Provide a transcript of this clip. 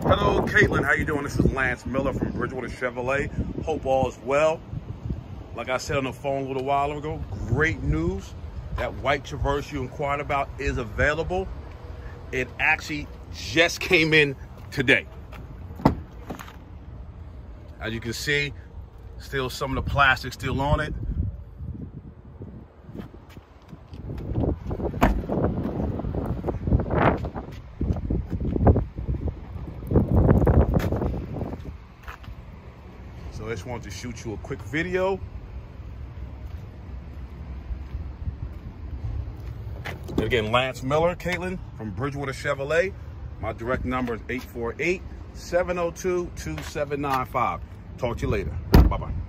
Hello, Caitlin. How you doing? This is Lance Miller from Bridgewater Chevrolet. Hope all is well. Like I said on the phone a little while ago, great news. That white Traverse you inquired about is available. It actually just came in today. As you can see, still some of the plastic still on it. So I just wanted to shoot you a quick video. And again, Lance Miller, Caitlin from Bridgewater Chevrolet. My direct number is 848-702-2795. Talk to you later. Bye-bye.